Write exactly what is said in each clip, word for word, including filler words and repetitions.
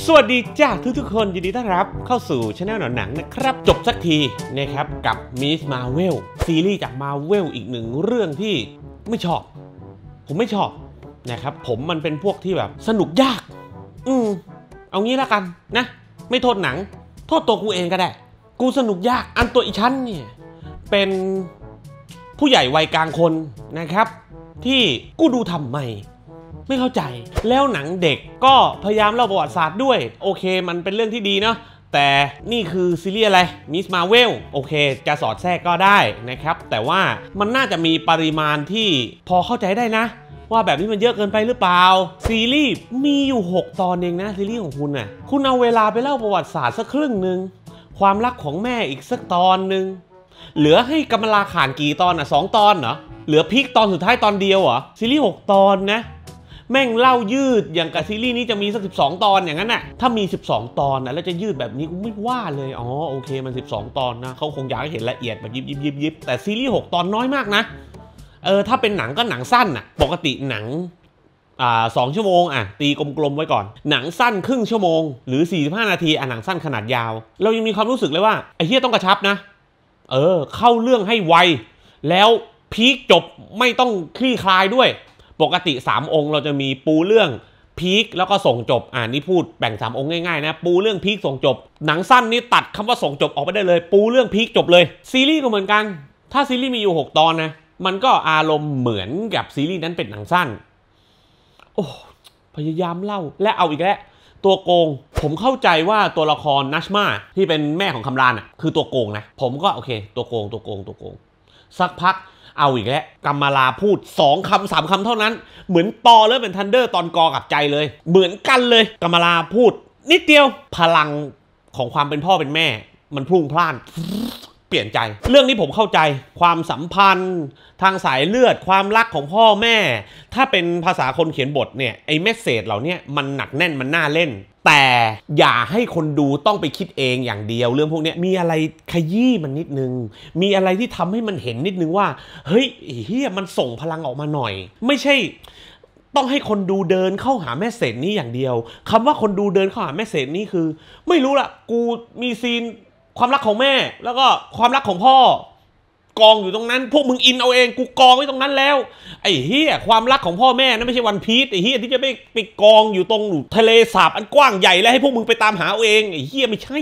สวัสดีจ้าทุกๆคนยินดีต้อนรับเข้าสู่ช anel หนังหนังนะครับจบสักทีนะครับกับมิสมาเวลซีรีส์จากมาเวลอีกหนึ่งเรื่องที่ไม่ชอบผมไม่ชอบนะครับผมมันเป็นพวกที่แบบสนุกยากอืมเอางี้แล้วกันนะไม่โทษหนังโทษตัวกูเองก็ได้กูสนุกยากอันตัวอีชั้นเนี่ยเป็นผู้ใหญ่วัยกลางคนนะครับที่กูดูทำไมไม่เข้าใจแล้วหนังเด็กก็พยายามเล่าประวัติศาสตร์ด้วยโอเคมันเป็นเรื่องที่ดีเนาะแต่นี่คือซีรีส์อะไรมิสมาเวลโอเคจะสอดแทรกก็ได้นะครับแต่ว่ามันน่าจะมีปริมาณที่พอเข้าใจได้นะว่าแบบนี้มันเยอะเกินไปหรือเปล่าซีรีส์มีอยู่หกตอนเองนะซีรีส์ของคุณน่ะคุณเอาเวลาไปเล่าประวัติศาสตร์สักครึ่งหนึ่งความรักของแม่อีกสักตอนหนึ่งเหลือให้กำลาข่านกี่ตอนอ่ะสองตอนเหรอเหลือพีคตอนสุดท้ายตอนเดียวเหรอซีรีส์หกตอนนะแม่งเล่ายืดอย่างกับซีรีส์นี้จะมีสักสิบสองตอนอย่างนั้นน่ะถ้ามีสิบสองตอนนะแล้วจะยืดแบบนี้กูไม่ว่าเลยอ๋อโอเคมันสิบสองตอนนะเขาคงอยากให้เห็นละเอียดแบบยิบยิบยิบยิบแต่ซีรีส์หกตอนน้อยมากนะเออถ้าเป็นหนังก็หนังสั้นน่ะปกติหนังอ่าสองชั่วโมงอ่ะตีกลมๆไว้ก่อนหนังสั้นครึ่งชั่วโมงหรือสี่สิบห้านาทีอ่ะหนังสั้นขนาดยาวเรายังมีความรู้สึกเลยว่าไอ้เหี้ยต้องกระชับนะเออเข้าเรื่องให้ไวแล้วพีคจบไม่ต้องคลี่คลายด้วยปกติสามองค์เราจะมีปูเรื่องพีคแล้วก็ส่งจบอ่านี่พูดแบ่งสามองค์ง่ายๆนะปูเรื่องพีคส่งจบหนังสั้นนี่ตัดคำว่าส่งจบออกไปได้เลยปูเรื่องพีคจบเลยซีรีส์ก็เหมือนกันถ้าซีรีส์มีอยู่หกตอนนะมันก็อารมณ์เหมือนกับซีรีส์นั้นเป็นหนังสั้นโอ้พยายามเล่าและเอาอีกแล้วตัวโกงผมเข้าใจว่าตัวละครนัชมาที่เป็นแม่ของคำรานอ่ะคือตัวโกงนะผมก็โอเคตัวโกงตัวโกงตัวโกงสักพักเอาอีกแล้วกัมมาลาพูดสองคำสามคำเท่านั้นเหมือนปอแล้วเป็นทันเดอร์ตอนกอกับใจเลยเหมือนกันเลยกัมมาลาพูดนิดเดียวพลังของความเป็นพ่อเป็นแม่มันพุ่งพล่านเปลี่ยนใจเรื่องนี้ผมเข้าใจความสัมพันธ์ทางสายเลือดความรักของพ่อแม่ถ้าเป็นภาษาคนเขียนบทเนี่ยไอ้เมสเสจเหล่านี้มันหนักแน่นมันน่าเล่นแต่อย่าให้คนดูต้องไปคิดเองอย่างเดียวเรื่องพวกนี้มีอะไรขยี้มันนิดนึงมีอะไรที่ทำให้มันเห็นนิดนึงว่าเฮ้ยเฮียมันส่งพลังออกมาหน่อยไม่ใช่ต้องให้คนดูเดินเข้าหาแมสเสจนี้อย่างเดียวคำว่าคนดูเดินเข้าหาแมสเสจนี้คือไม่รู้ละกูมีซีนความรักของแม่แล้วก็ความรักของพ่อกองอยู่ตรงนั้นพวกมึงอินเอาเองกูกองไว้ตรงนั้นแล้วไอ้เฮียความรักของพ่อแม่นั่นไม่ใช่วันพีซไอ้เฮียที่จะไปไปกองอยู่ตรงทะเลสาบอันกว้างใหญ่แล้วให้พวกมึงไปตามหาเอาเองไอ้เฮียไม่ใช่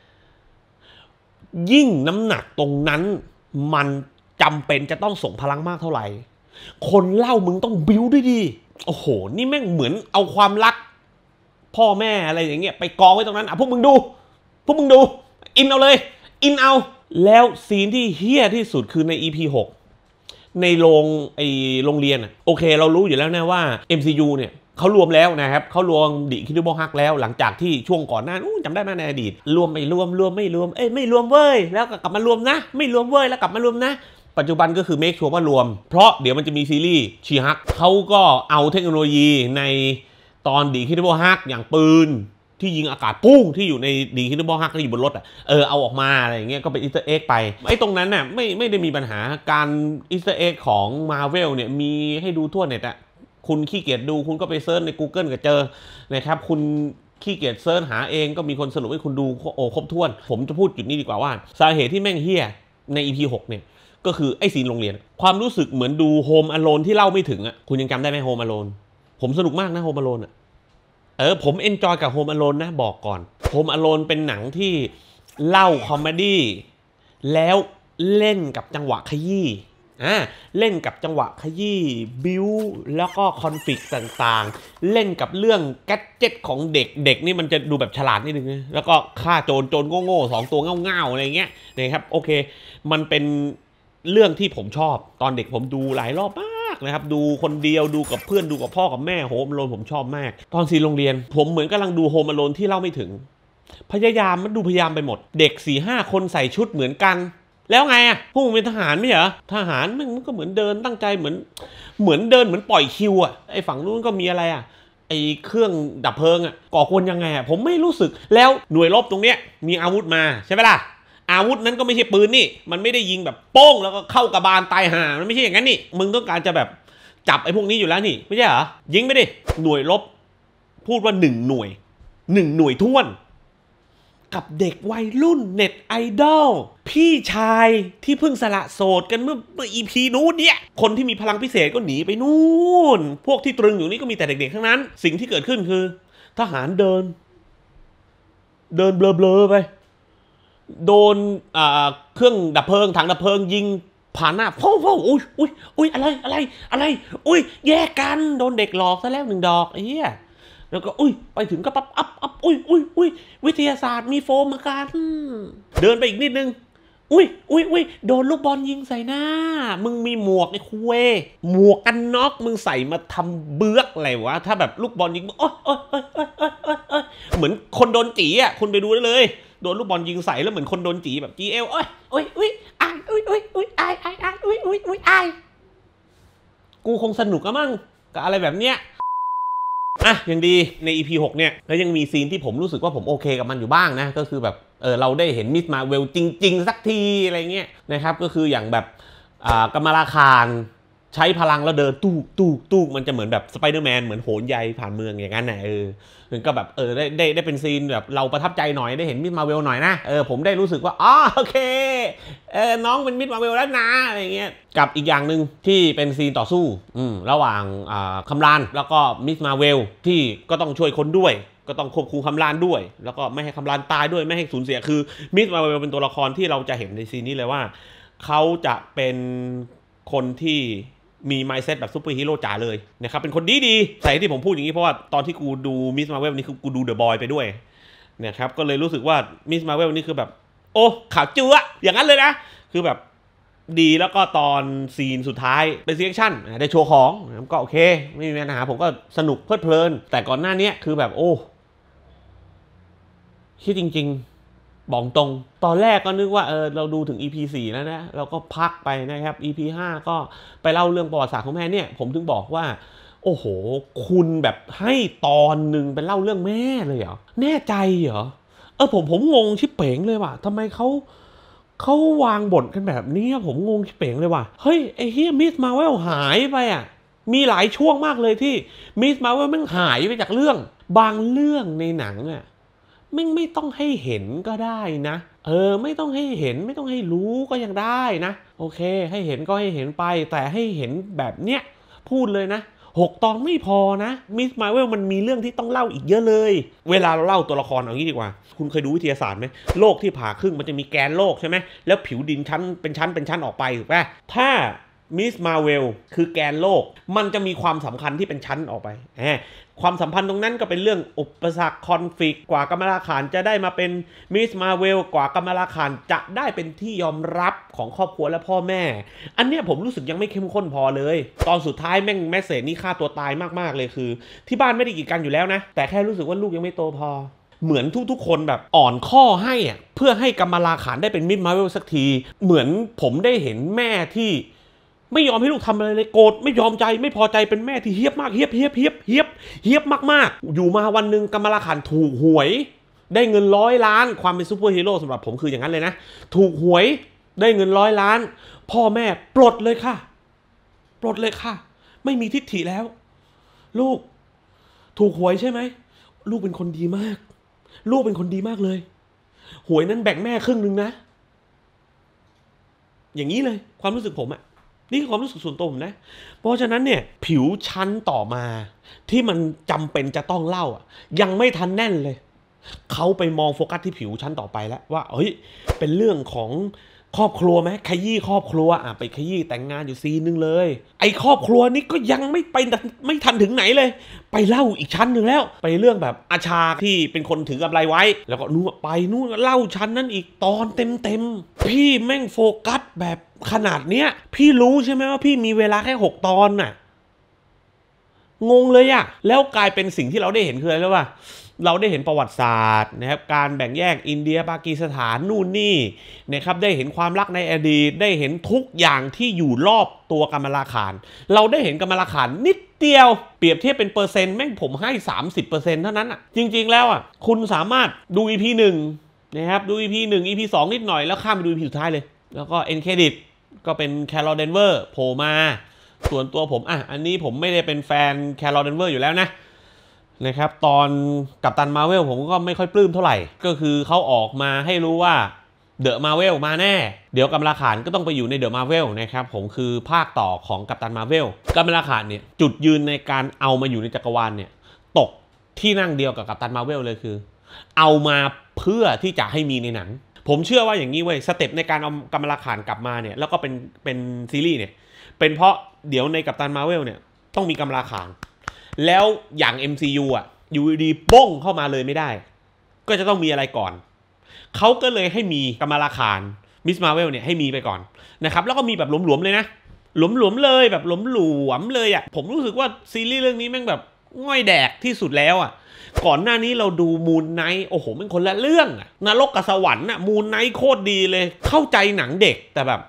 ยิ่งน้ำหนักตรงนั้นมันจำเป็นจะต้องส่งพลังมากเท่าไหร่คนเล่ามึงต้องบิ้วด้วยดิโอ้โหนี่แม่งเหมือนเอาความรักพ่อแม่อะไรอย่างเงี้ยไปกองไว้ตรงนั้นอ่ะพวกมึงดูพวกมึงดูอินเอาเลยอินเอาแล้วซีนที่เฮี้ยที่สุดคือใน อี พี หกในโรงไอโรงเรียนอ่ะโอเคเรารู้อยู่แล้วนะว่า เอ็ม ซี ยู เนี่ยเขารวมแล้วนะครับเขารวมดิคิดดูบอฮักแล้วหลังจากที่ช่วงก่อนหน้านู้นจำได้ไหมในอดีตรวมไม่รวมรวมไม่รวมเอ้ยไม่รวมเว้ยแล้วกลับมารวมนะไม่รวมเว้ยแล้วกลับมารวมนะปัจจุบันก็คือเมคชัวร์ว่ารวมเพราะเดี๋ยวมันจะมีซีรีส์ชีฮักเขาก็เอาเทคโนโลยีในตอนดิคิดดูบอฮักอย่างปืนที่ยิงอากาศปุ้งที่อยู่ในดีคิดบอฮักที่อยู่บนรถอ่ะเออเอาออกมาอะไรอย่างเงี้ยก็เป็นอีสเตอร์เอ็กไปไอ้ตรงนั้นน่ะไม่ไม่ได้มีปัญหาการอีสเตอร์เอ็กของ Marvel เนี่ยมีให้ดูทั่วเน็ตอ่ะคุณขี้เกียจดูคุณก็ไปเซิร์ชใน Google ก็เจอนะครับคุณขี้เกียจเซิร์ชหาเองก็มีคนสรุปให้คุณดูโอ้ครบถ้วนผมจะพูดจุดนี้ดีกว่าว่าสาเหตุที่แม่งเฮี้ยใน อี พี หกเนี่ยก็คือไอ้ซีนโรงเรียนความรู้สึกเหมือนดู Home Alone ที่เล่าไม่ถึงอ่ะคุณยังจำได้ไหม Home Alone ผมสนุกมากนะ Home Alone อ่ะเออผมเอนจอยกับ Home Alone นะบอกก่อน Home Alone เป็นหนังที่เล่าคอมเมดี้แล้วเล่นกับจังหวะขยี้อ่าเล่นกับจังหวะขยี้บิวแล้วก็คอนฟลิกต์ต่างๆเล่นกับเรื่องแกดเจ็ตของเด็กเด็กนี่มันจะดูแบบฉลาดนิดนึงนะแล้วก็ฆ่าโจรโจรโง่ๆสองตัวเง่าๆอะไรเงี้ยนะครับโอเคมันเป็นเรื่องที่ผมชอบตอนเด็กผมดูหลายรอบมากนะครับดูคนเดียวดูกับเพื่อนดูกับพ่อกับแม่โฮมอโลนผมชอบมากตอนซีโรงเรียนผมเหมือนกำลังดูโฮมอโลนที่เล่าไม่ถึงพยายามมันดูพยายามไปหมดเด็ก สี่ห้า คนใส่ชุดเหมือนกันแล้วไงอ่ะพวกมึงเป็นทหารไม่เหรอทหารมันก็เหมือนเดินตั้งใจเหมือนเหมือนเดินเหมือนปล่อยคิวอ่ะไอ้ฝั่งนู้นก็มีอะไรอ่ะไอ้เครื่องดับเพลิงอ่ะก่อกวนยังไงอ่ะผมไม่รู้สึกแล้วหน่วยรบตรงเนี้ยมีอาวุธมาใช่ไหมล่ะอาวุธนั้นก็ไม่ใช่ปืนนี่มันไม่ได้ยิงแบบโป้งแล้วก็เข้ากระบาลตายห่ามันไม่ใช่อย่างนั้นนี่มึงต้องการจะแบบจับไอ้พวกนี้อยู่แล้วนี่ไม่ใช่เหรอยิงไปดิหน่วยรบพูดว่าหนึ่งหน่วยหนึ่งหน่วยท้วนกับเด็กวัยรุ่นเน็ตไอดอลพี่ชายที่เพิ่งสละโสดกันเมื่อเมื่ออีพีนู้นเนี่ยคนที่มีพลังพิเศษก็หนีไปนู่นพวกที่ตรึงอยู่นี่ก็มีแต่เด็กๆทั้งนั้นสิ่งที่เกิดขึ้นคือทหารเดินเดินเบลอๆไปโดนอ่าเครื่องดับเพลิงถังดับเพลิงยิงผ่านหน้าโฟ้โฟ้อุ้ยอุ้ยอุ้ยอะไรอะไรอะไรอุ้ยแยกกันโดนเด็กหลอกซะแล้วหนึ่งดอกไอ้เหี้ยแล้วก็อุ้ยไปถึงก็ปั๊บอัพอัพอุ้ยอุ้ยอุ้ยวิทยาศาสตร์มีโฟมมากันเดินไปอีกนิดนึงอุ้ยอุ้ยอุ้ยโดนลูกบอลยิงใส่หน้ามึงมีหมวกไอ้คุยหมวกกันน็อกมึงใส่มาทำเบื้อกอะไรวะถ้าแบบลูกบอลยิงโอ๊ยโอ๊ยโอ๊ยโอ๊ยโอ๊ยโอ๊ยโอ๊ยเหมือนคนโดนจีอ่ะคุณไปดูได้เลยโดนลูกบอลยิงใส่แล้วเหมือนคนโดนจีแบบจีเอลโอ๊ยโอ๊ยอุ้ยอ้ายอุ้ยอุ้ยอุ้ยอ้ายอ้ายอ้ายอุ้ยอุ้ยอุ้ยอ้ายกูคงสนุกอะมั้งกับอะไรแบบเนี้ยอ่ะยังดีใน อี พี หกเนี่ยแล้วยังมีซีนที่ผมรู้สึกว่าผมโอเคกับมันอยู่บ้างนะก็คือแบบเออเราได้เห็นมิสมาเวลจริงๆสักทีอะไรเงี้ยนะครับก็คืออย่างแบบอ่ากำมะลาคารใช้พลังแล้วเดินตู้ตู้ตู้มันจะเหมือนแบบสไปเดอร์แมนเหมือนโหนใยผ่านเมืองอย่างนั้นนะเออมันก็แบบเออได้ได้ได้เป็นซีนแบบเราประทับใจหน่อยได้เห็นมิสมาเวลหน่อยนะเออผมได้รู้สึกว่าอ๋อโอเคเออน้องเป็นมิสมาเวลแล้วนะอะไรเงี้ยกับอีกอย่างหนึ่งที่เป็นซีนต่อสู้อืมระหว่างอ่าคำรานแล้วก็มิสมาเวลที่ก็ต้องช่วยคนด้วยก็ต้องควบคุมคำรานด้วยแล้วก็ไม่ให้คำรานตายด้วยไม่ให้สูญเสียคือมิสมาเวลเป็นตัวละครที่เราจะเห็นในซีนนี้เลยว่าเขาจะเป็นคนที่มี mindset แบบซูเปอร์ฮีโร่จ๋าเลยนะครับเป็นคนดีดีใส่ที่ผมพูดอย่างนี้เพราะว่าตอนที่กูดูมิสมาเวลนี่คือกูดูเดอะบอยไปด้วยนะครับก็เลยรู้สึกว่ามิสมาเวลนี่คือแบบโอ้ข่าวจื้ออย่างนั้นเลยนะคือแบบดีแล้วก็ตอนซีนสุดท้ายเป็นซีแอคชั่นได้โชว์ของก็โอเคไม่มีปัญหาผมก็สนุกเพลิดเพลินแต่ก่อนหน้านี้คือแบบโอ้คิดจริงๆบอกตรงตอนแรกก็นึกว่าเออเราดูถึง อี พี สี่แล้วนะเราก็พักไปนะครับ อี พี ห้าก็ไปเล่าเรื่องประวัติศาสตร์ของแม่เนี่ยผมถึงบอกว่าโอ้โหคุณแบบให้ตอนหนึ่งเป็นเล่าเรื่องแม่เลยเหรอแน่ใจเหรอเออผมผมงงชิบเป๋งเลยว่ะทำไมเขาเขาวางบทกันแบบนี้ผมงงชิบเป๋งเลยว่ะเฮ้ยไอ้เฮียมิสมาเวลหายไปอ่ะมีหลายช่วงมากเลยที่มิสมาเวลมันหายไปจากเรื่องบางเรื่องในหนังอ่ะไม่ไม่ต้องให้เห็นก็ได้นะเออไม่ต้องให้เห็นไม่ต้องให้รู้ก็ยังได้นะโอเคให้เห็นก็ให้เห็นไปแต่ให้เห็นแบบเนี้ยพูดเลยนะหกตอนไม่พอนะมิสมาเวลมันมีเรื่องที่ต้องเล่าอีกเยอะเลยเวลาเราเล่าตัวละครเอางี้ดีกว่าคุณเคยดูวิทยาศาสตร์ไหมโลกที่ผ่าครึ่งมันจะมีแกนโลกใช่ไหมแล้วผิวดินชั้นเป็นชั้นเป็นชั้นออกไปถูกป่ะถ้ามิสมาเวลคือแกนโลกมันจะมีความสำคัญที่เป็นชั้นออกไปแหมความสัมพันธ์ตรงนั้นก็เป็นเรื่องอุปสรรคคอนฟ lict กว่ากำมะลาคารจะได้มาเป็นมิสมาเวลกว่ากำมะลาคารจะได้เป็นที่ยอมรับของครอบครัวและพ่อแม่อันเนี้ยผมรู้สึกยังไม่เข้มข้นพอเลยตอนสุดท้ายแม่งแมสเสจนี่ฆ่าตัวตายมากๆเลยคือที่บ้านไม่ได้กีดกันอยู่แล้วนะแต่แค่รู้สึกว่าลูกยังไม่โตพอเหมือนทุกๆคนแบบอ่อนข้อให้อะเพื่อให้กำมะลาคารได้เป็นมิสมาเวลสักทีเหมือนผมได้เห็นแม่ที่ไม่ยอมให้ลูกทำอะไรเลยโกรธไม่ยอมใจไม่พอใจเป็นแม่ที่เฮี้ยบมากเฮี้ยบเฮี้ยบเฮี้ยบเฮี้ยบเฮี้ยบมากๆอยู่มาวันหนึ่งกำมะลาคารถูกหวยได้เงินร้อยล้านความเป็นซูเปอร์ฮีโร่สำหรับผมคืออย่างนั้นเลยนะถูกหวยได้เงินร้อยล้านพ่อแม่ปลดเลยค่ะปลดเลยค่ะไม่มีทิฐิแล้วลูกถูกหวยใช่ไหมลูกเป็นคนดีมากลูกเป็นคนดีมากเลยหวยนั้นแบ่งแม่ครึ่งนึงนะอย่างนี้เลยความรู้สึกผมอะนี่คือความรู้สึกส่วนตัวผมนะเพราะฉะนั้นเนี่ยผิวชั้นต่อมาที่มันจำเป็นจะต้องเล่าอ่ะยังไม่ทันแน่นเลยเขาไปมองโฟกัสที่ผิวชั้นต่อไปแล้วว่าเฮ้ยเป็นเรื่องของครอบครัวไหมขยี้ครอบครัวอ่ะไปขยี้แต่งงานอยู่ซีนึงเลยไอ้ครอบครัวนี้ก็ยังไม่ไปไม่ทันถึงไหนเลยไปเล่าอีกชั้นหนึ่งแล้วไปเรื่องแบบอาชาที่เป็นคนถือกำไรไว้แล้วก็นู่นไปนู่นเล่าชั้นนั้นอีกตอนเต็มเต็มพี่แม่งโฟกัสแบบขนาดเนี้ยพี่รู้ใช่ไหมว่าพี่มีเวลาแค่หกตอนน่ะงงเลยอะแล้วกลายเป็นสิ่งที่เราได้เห็นคืออะไรรู้ป่ะเราได้เห็นประวัติศาสตร์นะครับการแบ่งแยกอินเดียปากีสถานนู่นนี่นะครับได้เห็นความรักในอดีตได้เห็นทุกอย่างที่อยู่รอบตัวกำมะลาคารเราได้เห็นกำมะลาคารนิดเดียวเปรียบเทียบเป็นเปอร์เซ็นต์แม่งผมให้ สามสิบเปอร์เซ็นต์ เท่านั้นอะจริงๆแล้วอะคุณสามารถดู อี พี หนึ่งนะครับดู อี พี หนึ่ง อี พี สองนิดหน่อยแล้วข้ามไปดู อี พี สุดท้ายเลยแล้วก็เอ็นเครดิตก็เป็นแคโรลเดนเวอร์โผล่มาส่วนตัวผมอ่ะอันนี้ผมไม่ได้เป็นแฟนแคโรลเดนเวอร์อยู่แล้วนะนะครับตอนกัปตันมาร์เวลผมก็ไม่ค่อยปลื้มเท่าไหร่ก็คือเขาออกมาให้รู้ว่าเดอะมาร์เวลมาแน่เดี๋ยวกัมลาขานก็ต้องไปอยู่ในเดอะมาร์เวลนะครับผมคือภาคต่อของกัปตันมาร์เวลกัมลาขานเนี่ยจุดยืนในการเอามาอยู่ในจักรวาลเนี่ยตกที่นั่งเดียวกับกัปตันมาร์เวลเลยคือเอามาเพื่อที่จะให้มีในหนังผมเชื่อว่าอย่างนี้เว้ยสเต็ปในการเอากัมลาขานกลับมาเนี่ยแล้วก็เป็นเป็นซีรีส์เนี่ยเป็นเพราะเดี๋ยวในกัปตันมาร์เวลเนี่ยต้องมีกัมลาขานแล้วอย่าง เอ็ม ซี ยู อ่ะอยู่ดีป้งเข้ามาเลยไม่ได้ก็จะต้องมีอะไรก่อนเขาก็เลยให้มีกัมลาขานมิสมาร์เวลเนี่ยให้มีไปก่อนนะครับแล้วก็มีแบบหลวมๆเลยนะหลวมๆเลยแบบหลวมๆเลยอ่ะผมรู้สึกว่าซีรีส์เรื่องนี้แม่งแบบง่อยแดกที่สุดแล้วอ่ะก่อนหน้านี้เราดูมูนไนท์โอ้โหมันคนละเรื่องอะนรกกับสวรรค์อะมูนไนท์โคตรดีเลยเข้าใจหนังเด็กแต่แบบ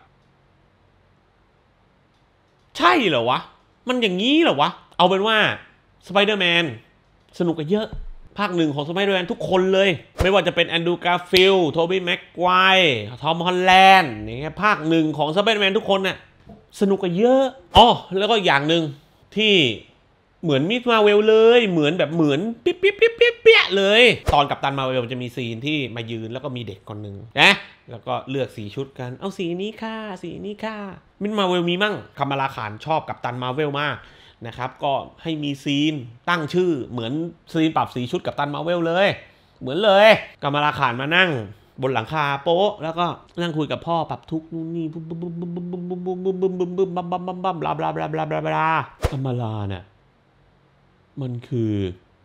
ใช่เหรอวะมันอย่างนี้เหรอวะเอาเป็นว่าสไปเดอร์แมนสนุกกันเยอะภาคหนึ่งของสไปเดอร์แมนทุกคนเลยไม่ว่าจะเป็นแอนดรูว์ การ์ฟิลด์โทบี้ แม็กไกวร์ทอม ฮอลแลนด์นี่ภาคหนึ่งของสไปเดอร์แมนทุกคนน่ะสนุกกันเยอะอ๋อแล้วก็อย่างหนึ่งที่เหมือนมิสมาร์เวลเลยเหมือนแบบเหมือนเปี้ยเปี้ยเปี้ยเปี้ยเลยตอนกัปตันมาร์เวลจะมีซีนที่มายืนแล้วก็มีเด็กคนหนึ่งนะแล้วก็เลือกสีชุดกันเอาสีนี้ค่ะสีนี้ค่ะมิสมาร์เวลมีมั่งกัมลาขานชอบกัปตันมาร์เวลมากนะครับก็ให้มีซีนตั้งชื่อเหมือนซีนปรับสีชุดกัปตันมาร์เวลเลยเหมือนเลยกัมลาขานมานั่งบนหลังคาโป๊ะแล้วก็นั่งคุยกับพ่อปรับทุกนู่นนี่บึ้มบึ้มบึ้มบึ้มบึ้มบึ้มบึ้มบึ้มบึ้มบึ้มบึ้มบึ้มบัมบัมบัมบัมบลาบลาบลาบลาบลาบลากัมลาเนี่ยมันคือ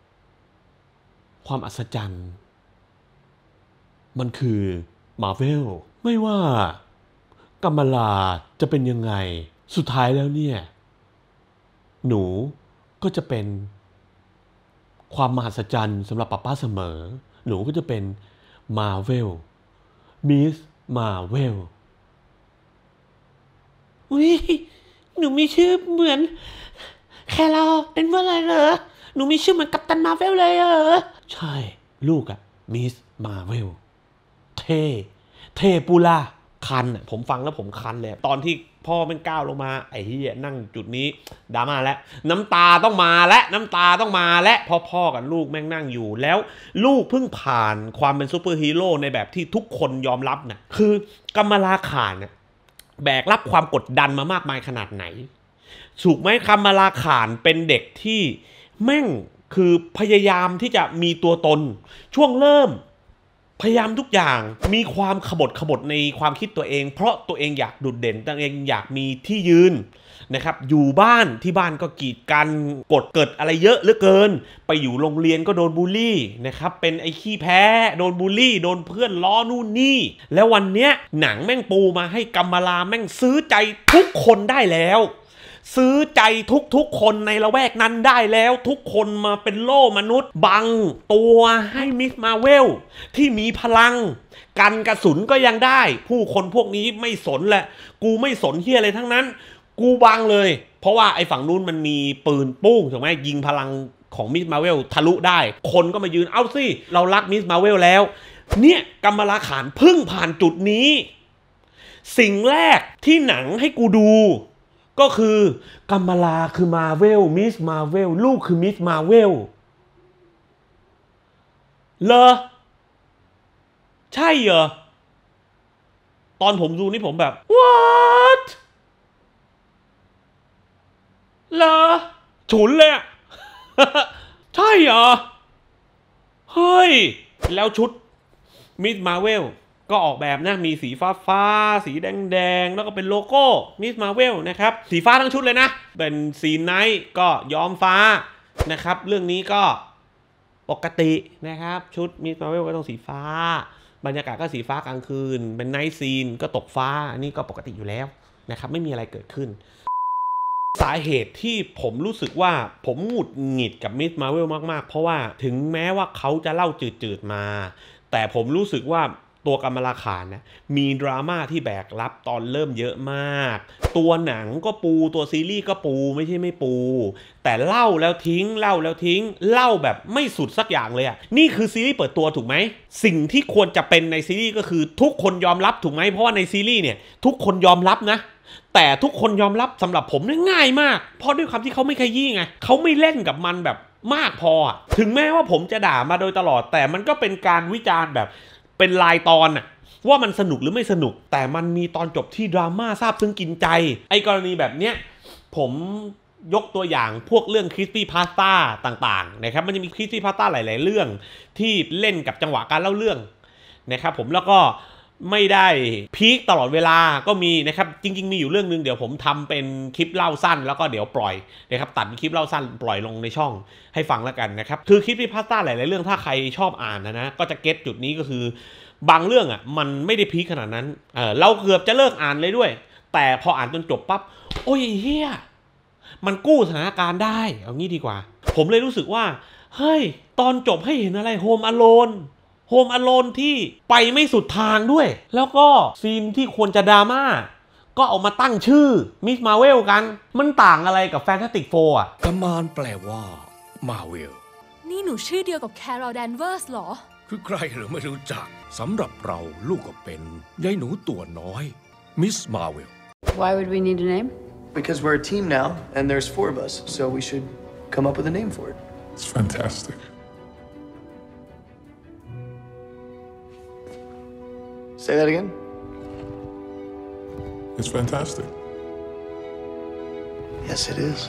ความอัศจรรย์มันคือมาร์เวลไม่ว่ากัมลาจะเป็นยังไงสุดท้ายแล้วเนี่ยหนูก็จะเป็นความมหัศจรรย์สำหรับป้าป้าเสมอหนูก็จะเป็นมาร์เวลมิสมาร์เวลอุ้ยหนูมีชื่อเหมือนแคลอเป็นว่าอะไรเหรอหนูมีชื่อเหมือนกัปตันมาร์เวลเลยเหรอใช่ลูกอะมิสมาร์เวลเท่เท่ปูล่าคันอะผมฟังแล้วผมคันเลยตอนที่พ่อมันก้าวลงมาไอ้เหี้ยนั่งจุดนี้ดราม่าแล้วน้ำตาต้องมาและน้ำตาต้องมาและพอพ่อกับลูกแม่งนั่งอยู่แล้วลูกเพิ่งผ่านความเป็นซูเปอร์ฮีโร่ในแบบที่ทุกคนยอมรับนะคือกัมลาขานเนี่ยแบกรับความกดดันมามากมายขนาดไหนถูกไหมกัมลาขานเป็นเด็กที่แม่งคือพยายามที่จะมีตัวตนช่วงเริ่มพยายามทุกอย่างมีความขบถขบถในความคิดตัวเองเพราะตัวเองอยากโดดเด่นตัวเองอยากมีที่ยืนนะครับอยู่บ้านที่บ้านก็กีดกันกดเกิดอะไรเยอะเหลือเกินไปอยู่โรงเรียนก็โดนบูลลี่นะครับเป็นไอ้ขี้แพ้โดนบูลลี่โดนเพื่อนล้อนู่นนี่แล้ววันเนี้ยหนังแม่งปูมาให้กัมลาแม่งซื้อใจทุกคนได้แล้วซื้อใจทุกๆคนในละแวกนั้นได้แล้วทุกคนมาเป็นโล่มนุษย์บังตัวให้มิสมาร์เวลที่มีพลังกันกระสุนก็ยังได้ผู้คนพวกนี้ไม่สนแหละกูไม่สนเหี้ยอะไรทั้งนั้นกูบังเลยเพราะว่าไอ้ฝั่งนู้นมันมีปืนปุ้งถูกไหมยิงพลังของมิสมาร์เวลทะลุได้คนก็มายืนเอาสิเรารักมิสมาร์เวลแล้วเนี่ยกัมลาขานเพิ่งผ่านจุดนี้สิ่งแรกที่หนังให้กูดูก็คือกัมลาคือมาร์เวลมิสมาร์เวลลูกคือมิสมาร์เวลเหรอใช่เหรอตอนผมดูนี่ผมแบบ what เหรอฉุนเลย ใช่เหรอเฮ้ยแล้วชุดมิสมาร์เวลก็ออกแบบนะมีสีฟ้าฟ้าสีแดงแดงแล้วก็เป็นโลโก้มิสมาร์เวลนะครับสีฟ้าทั้งชุดเลยนะเป็นสีไนท์ก็ย้อมฟ้านะครับเรื่องนี้ก็ปกตินะครับชุดมิสมาร์เวลก็ต้องสีฟ้าบรรยากาศก็สีฟ้ากลางคืนเป็นไนท์ซีนก็ตกฟ้าอันนี้ก็ปกติอยู่แล้วนะครับไม่มีอะไรเกิดขึ้นสาเหตุที่ผมรู้สึกว่าผมหงุดหงิดกับมิสมาร์เวลมากๆเพราะว่าถึงแม้ว่าเขาจะเล่าจืดๆมาแต่ผมรู้สึกว่าตัวกัมลาขานนะมีดราม่าที่แบกรับตอนเริ่มเยอะมากตัวหนังก็ปูตัวซีรีส์ก็ปูไม่ใช่ไม่ปูแต่เล่าแล้วทิ้งเล่าแล้วทิ้งเล่าแบบไม่สุดสักอย่างเลยอ่ะนี่คือซีรีส์เปิดตัวถูกไหมสิ่งที่ควรจะเป็นในซีรีส์ก็คือทุกคนยอมรับถูกไหมเพราะว่าในซีรีส์เนี่ยทุกคนยอมรับนะแต่ทุกคนยอมรับสำหรับผมเนี่ยง่ายมากเพราะด้วยความที่เขาไม่ขยี้ไงเขาไม่เล่นกับมันแบบมากพอถึงแม้ว่าผมจะด่ามาโดยตลอดแต่มันก็เป็นการวิจารณ์แบบเป็นรายตอนอะว่ามันสนุกหรือไม่สนุกแต่มันมีตอนจบที่ดราม่าซาบซึ้งกินใจไอ้กรณีแบบเนี้ยผมยกตัวอย่างพวกเรื่องคริสปี้พาสต้าต่างๆนะครับมันจะมีคริสปี้พาสต้าหลายๆเรื่องที่เล่นกับจังหวะการเล่าเรื่องนะครับผมแล้วก็ไม่ได้พีคตลอดเวลาก็มีนะครับจริงๆมีอยู่เรื่องนึงเดี๋ยวผมทำเป็นคลิปเล่าสั้นแล้วก็เดี๋ยวปล่อยนะครับตัดคลิปเล่าสั้นปล่อยลงในช่องให้ฟังแล้วกันนะครับคือคลิปที่พาสต้าหลายๆเรื่องถ้าใครชอบอ่านนะนะก็จะเก็ตจุดนี้ก็คือบางเรื่องอ่ะมันไม่ได้พีคขนาดนั้นเออเราเกือบจะเลิกอ่านเลยด้วยแต่พออ่านจนจบปั๊บโอ้ยเฮียมันกู้สถานการณ์ได้เอางี้ดีกว่าผมเลยรู้สึกว่าเฮ้ยตอนจบให้เห็นอะไรโฮมอโลนโฮมอโลนที่ไปไม่สุดทางด้วยแล้วก็ซีนที่ควรจะดราม่าก็เอามาตั้งชื่อมิสมาเวลกันมันต่างอะไรกับแฟนตาสติกโฟร์อ่ะกัมมานแปลว่ามาเวลนี่หนูชื่อเดียวกับแคโรลแดนเวอร์สเหรอคือใครหรือไม่รู้จักสำหรับเราลูกก็เป็นยายหนูตัวน้อยมิสมาเวล Why would we need a name? Because we're a team now and there's four of us so we should come up with a name for it. It's fantastic. Say that again. It's fantastic. Yes, it is.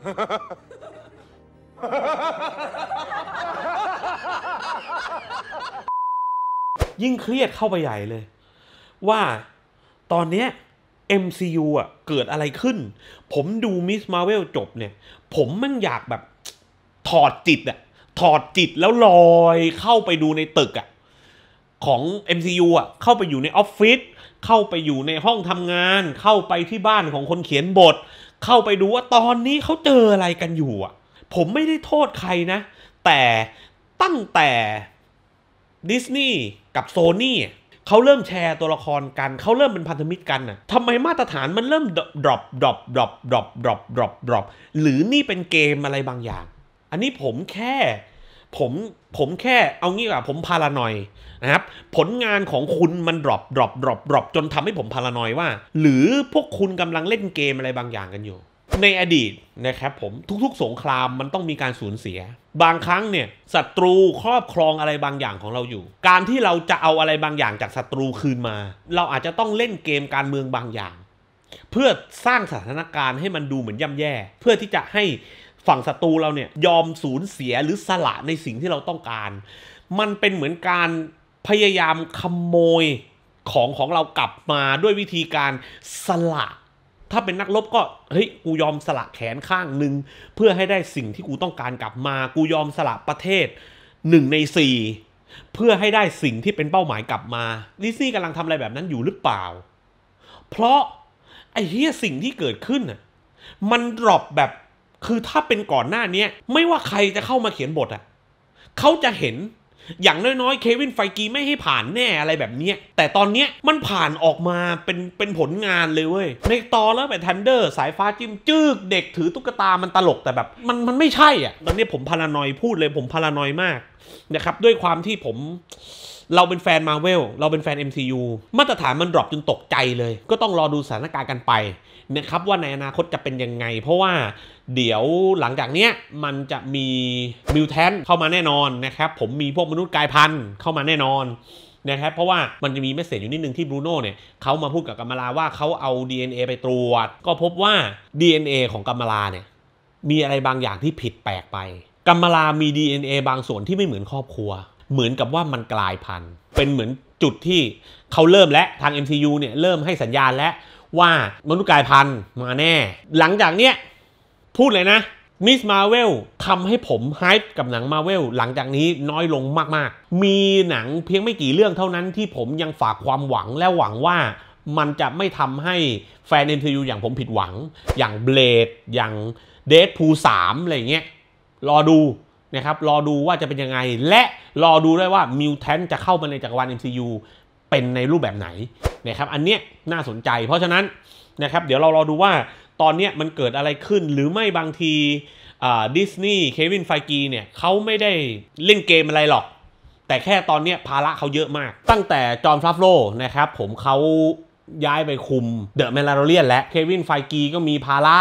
ยิ่งเครียดเข้าไปใหญ่เลยว่าตอนเนี้ย เอ็ม ซี ยู อ่ะเกิดอะไรขึ้นผมดูมิสมาเวลจบเนี่ยผมมันอยากแบบถอดจิตอ่ะถอดจิตแล้วลอยเข้าไปดูในตึกอ่ะของ เอ็ม ซี ยู อ่ะเข้าไปอยู่ในออฟฟิศเข้าไปอยู่ในห้องทำงานเข้าไปที่บ้านของคนเขียนบทเข้าไปดูว่าตอนนี้เขาเจออะไรกันอยู่อ่ะผมไม่ได้โทษใครนะแต่ตั้งแต่ดิสนีย์กับโซนี่เขาเริ่มแชร์ตัวละครกันเขาเริ่มเป็นพันธมิตรกันน่ะทำไมมาตรฐานมันเริ่มดรอปดรอปดรอปดรอปดรอปดรอปดรอปดรอปหรือนี่เป็นเกมอะไรบางอย่างอันนี้ผมแค่ผมผมแค่เอางี้ว่าผมพารานอยนะครับผลงานของคุณมันดรอปดรอปดรอปดรอปจนทำให้ผมพารานอยว่าหรือพวกคุณกำลังเล่นเกมอะไรบางอย่างกันอยู่ในอดีตนะครับผมทุกๆสงครามมันต้องมีการสูญเสียบางครั้งเนี่ยศัตรูครอบครองอะไรบางอย่างของเราอยู่การที่เราจะเอาอะไรบางอย่างจากศัตรูคืนมาเราอาจจะต้องเล่นเกมการเมืองบางอย่างเพื่อสร้างสถานการณ์ให้มันดูเหมือนย่ำแย่เพื่อที่จะให้ฝั่งศัตรูเราเนี่ยยอมสูญเสียหรือสละในสิ่งที่เราต้องการมันเป็นเหมือนการพยายามขโมยของของเรากลับมาด้วยวิธีการสละถ้าเป็นนักรบก็เฮ้ยกูยอมสละแขนข้างหนึ่งเพื่อให้ได้สิ่งที่กูต้องการกลับมากูยอมสละประเทศหนึ่งในสี่เพื่อให้ได้สิ่งที่เป็นเป้าหมายกลับมาดิสนีย์กำลังทำอะไรแบบนั้นอยู่หรือเปล่าเพราะไอ้เหี้ยสิ่งที่เกิดขึ้นน่ะมันดรอปแบบคือถ้าเป็นก่อนหน้านี้ไม่ว่าใครจะเข้ามาเขียนบทอ่ะเขาจะเห็นอย่างน้อยๆเควินไฟกีไม่ให้ผ่านแน่อะไรแบบนี้แต่ตอนเนี้ยมันผ่านออกมาเป็นเป็นผลงานเลยเว้ยในตอนแล้วแบบทันเดอร์สายฟ้าจิ้มจึกเด็กถือตุ๊กตามันตลกแต่แบบมันมันไม่ใช่อ่ะตอนนี้ผมพารานอยพูดเลยผมพารานอยมากนะครับด้วยความที่ผมเราเป็นแฟนมาเวลเราเป็นแฟน เอ็ม ซี ยู มาตรฐานมันดรอปจนตกใจเลยก็ต้องรอดูสถานการณ์กันไปนะครับว่าในอนาคตจะเป็นยังไงเพราะว่าเดี๋ยวหลังจากเนี้ยมันจะมีมิวแทนเข้ามาแน่นอนนะครับผมมีพวกมนุษย์กลายพันธุ์เข้ามาแน่นอนนะครับเพราะว่ามันจะมีเมสเสจอยู่นิดนึงที่บรูโน่เนี่ยเขามาพูดกับกัมมาลาว่าเขาเอา ดี เอ็น เอ ไปตรวจก็พบว่า ดี เอ็น เอ ของกัมมาลาเนี่ยมีอะไรบางอย่างที่ผิดแปลกไปกัมมาลามี ดี เอ็น เอ บางส่วนที่ไม่เหมือนครอบครัวเหมือนกับว่ามันกลายพันธุ์เป็นเหมือนจุดที่เขาเริ่มและทาง เอ็ม ซี ยู เนี่ยเริ่มให้สัญญาณแล้วว่ามนุษย์กลายพันธุ์มาแน่หลังจากเนี้ยพูดเลยนะมิสมาเวลทำให้ผมไฮป์กับหนังมาเวลหลังจากนี้น้อยลงมากๆมีหนังเพียงไม่กี่เรื่องเท่านั้นที่ผมยังฝากความหวังและหวังว่ามันจะไม่ทำให้แฟน เอ็ม ซี ยู อย่างผมผิดหวังอย่างเบลดอย่างเดดพูลสามอะไรเงี้ยรอดูนะครับรอดูว่าจะเป็นยังไงและรอดูด้วยว่ามิวแทนจะเข้ามาในจักรวาล เอ็ม ซี ยู เป็นในรูปแบบไหนนะครับอันเนี้ยน่าสนใจเพราะฉะนั้นนะครับเดี๋ยวเรารอดูว่าตอนนี้มันเกิดอะไรขึ้นหรือไม่บางทีดิสนีย์เควินไฟกีเนี่ยเขาไม่ได้เล่นเกมอะไรหรอกแต่แค่ตอนนี้ภาระเขาเยอะมากตั้งแต่จอห์นฟลาโฟโลนะครับผมเขาย้ายไปคุมเดอะแมนดาโลเรียนและเควินไฟกีก็มีภาระ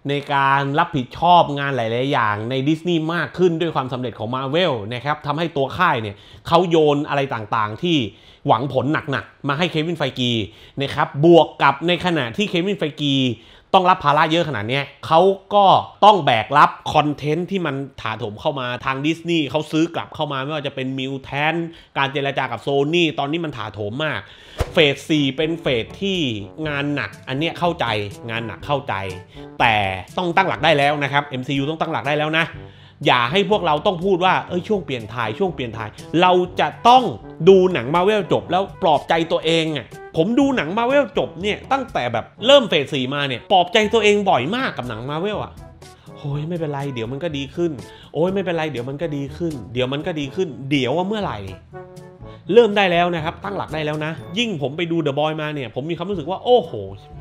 ในการรับผิดชอบงานหลายๆอย่างในดิสนีย์มากขึ้นด้วยความสำเร็จของ Marvel นะครับทำให้ตัวค่ายเนี่ยเขาโยนอะไรต่างๆที่หวังผลหนักๆมาให้เควินไฟกีนะครับบวกกับในขณะที่เควินไฟกีต้องรับภาระเยอะขนาดนี้เขาก็ต้องแบกรับคอนเทนต์ที่มันถาโถมเข้ามาทางดิสนีย์เขาซื้อกลับเข้ามาไม่ว่าจะเป็นมิวแทนการเจรจากับโซนี่ตอนนี้มันถาโถมมากเฟสสี่เป็นเฟสที่งานหนักอันเนี้ยเข้าใจงานหนักเข้าใจแต่ต้องตั้งหลักได้แล้วนะครับ เอ็ม ซี ยู ต้องตั้งหลักได้แล้วนะอย่าให้พวกเราต้องพูดว่าเอ้ยช่วงเปลี่ยนถ่ายช่วงเปลี่ยนถ่ายเราจะต้องดูหนัง Marvel จบแล้วปลอบใจตัวเองอ่ะผมดูหนัง Marvel จบเนี่ยตั้งแต่แบบเริ่มเฟสสี่มาเนี่ยปลอบใจตัวเองบ่อยมากกับหนัง Marvel อ่ะโอ้ยไม่เป็นไรเดี๋ยวมันก็ดีขึ้นโอ้ยไม่เป็นไรเดี๋ยวมันก็ดีขึ้นเดี๋ยวมันก็ดีขึ้นเดี๋ยวว่าเมื่อไหร่เริ่มได้แล้วนะครับตั้งหลักได้แล้วนะยิ่งผมไปดู The Boy มาเนี่ยผมมีความรู้สึกว่าโอ้โห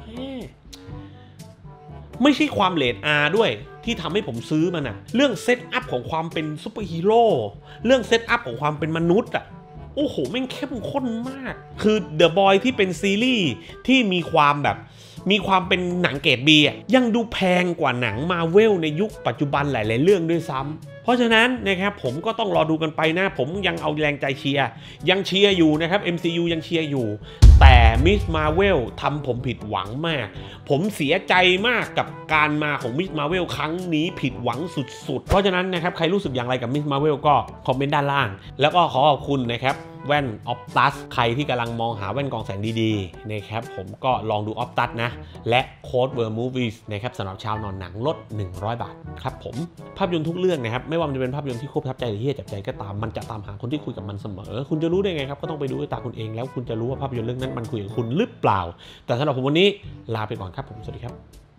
ไม่ใช่ความเรท R ด้วยที่ทำให้ผมซื้อมันอะเรื่องเซตอัพของความเป็นซูเปอร์ฮีโร่เรื่องเซตอัพของความเป็นมนุษย์อะโอ้โหแม่งเข้มข้นมากคือ The Boy ที่เป็นซีรีส์ที่มีความแบบมีความเป็นหนังเกรด B อ่ะยังดูแพงกว่าหนัง Marvel ในยุคปัจจุบันหลายๆเรื่องด้วยซ้ำเพราะฉะนั้นนะครับผมก็ต้องรอดูกันไปนะผมยังเอาแรงใจเชียร์ยังเชียร์อยู่นะครับ เอ็ม ซี ยู ยังเชียร์อยู่แต่ Miz Marvel ทำผมผิดหวังมากผมเสียใจมากกับการมาของ Miz Marvel ครั้งนี้ผิดหวังสุดๆเพราะฉะนั้นนะครับใครรู้สึกอย่างไรกับ Miz Marvel ก็คอมเมนต์ด้านล่างแล้วก็ขอขอบคุณนะครับแว่น Optus ใครที่กำลังมองหาแว่นกรองแสงดีๆนะครับผมก็ลองดู Optus นะและโค้ด World Movies นะครับสำหรับชาวนอนหนังลดหนึ่งร้อยบาทครับผมภาพยนตร์ทุกเรื่องนะครับไม่ว่ามันจะเป็นภาพยนตร์ที่โคตรประทับใจหรือที่จับใจก็ตามมันจะตามหาคนที่คุยกับมันเสมอคุณจะรู้ได้ไงครับก็ต้องไปดูด้วยตาคุณเองแล้วคุณจะรู้ว่าภาพยนตร์เรื่องนั้นมันคุยกับคุณหรือเปล่าแต่สำหรับผมวันนี้ลาไปก่อนครับผมสวัสดีครับ